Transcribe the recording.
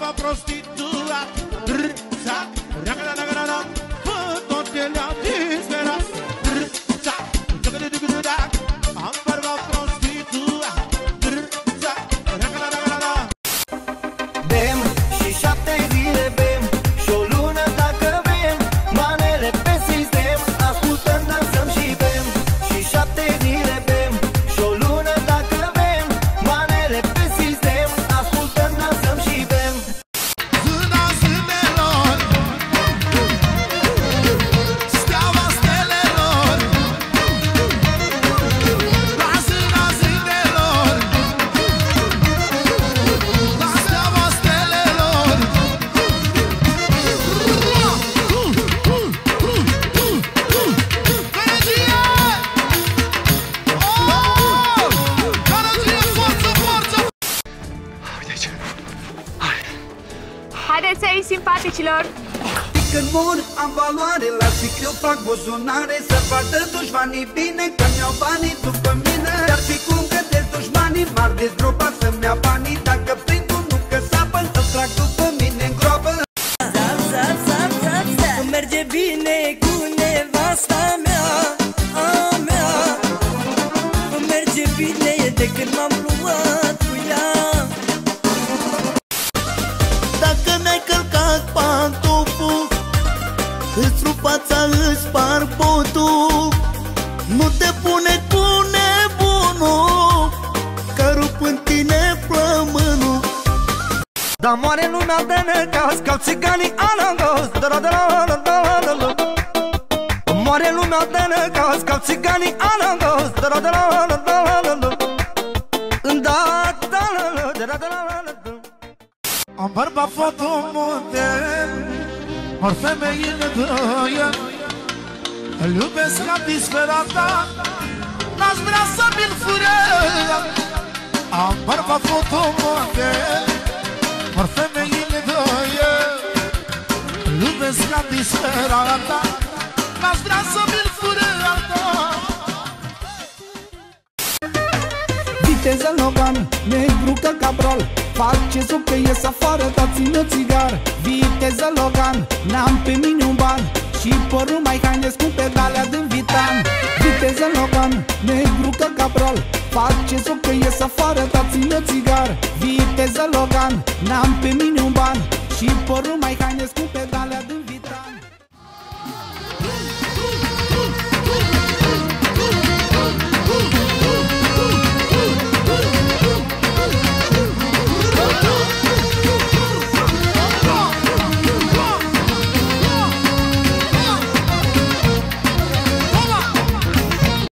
bărba prostituat. Drța, raga-da-da-da-da, tot le-a disperat. Drța, raga-da-da-da-da, am bărba prostituat. Drța, raga-da-da-da-da. Bem și 7 zile bem și o lună dacă bem, manele pe sistem, ascultăm, dansăm și bem. Și 7 zile bem și o lună dacă bem, manele pe sistem, ascultăm, dansăm și bem. Zâna zânelor, steaua stelelor, la zâna zânelor, la steaua stelelor. Energie! Oh! Energie, forță, forță! Uite aici. Haideți aici, simpaticilor! Când mor am valoare, la eu fac buzunare, să vadă dușmanii bine că mi-au banii după mine. Dar fi cum gătesc dușmanii, m-ar dezgropa să-mi ia banii. Dacă prind unul că sapă, îl trag după mine în groapă. Zap, zap, zap, zap, zap. Cum merge bine cu nevasta mea, a mea. Cum merge bine de când m-am luat cu ea. Dacă mi-ai călcat pantoful, îți rup fața, îți spar botul. Nu te pune cu nebunul, că rup în tine plămânul. Dar moare lumea de necaz, ca țiganii alangos. Moare lumea de necaz, ca țiganii alangos. Am bărbat fotomodel, ori femeile dăie, îl iubesc ca disperata, n-aș vrea să mi-l fură. Am bărbat fotomodel, ori femeile dăie, îl iubesc ca disperata, n-aș vrea să mi-l fură. Viteză Logan, negru ca cabral, face suc că ies afară, dați-mi țigar. Viteză Logan, n-am pe mine un ban și părul mai haines cu pedalea din Vitan. Viteză Logan, negru ca cabral, face suc că ies afară, dați-mi țigar. Viteză Logan, n-am pe mine un ban și părul mai haines cu pedalea din Vitan.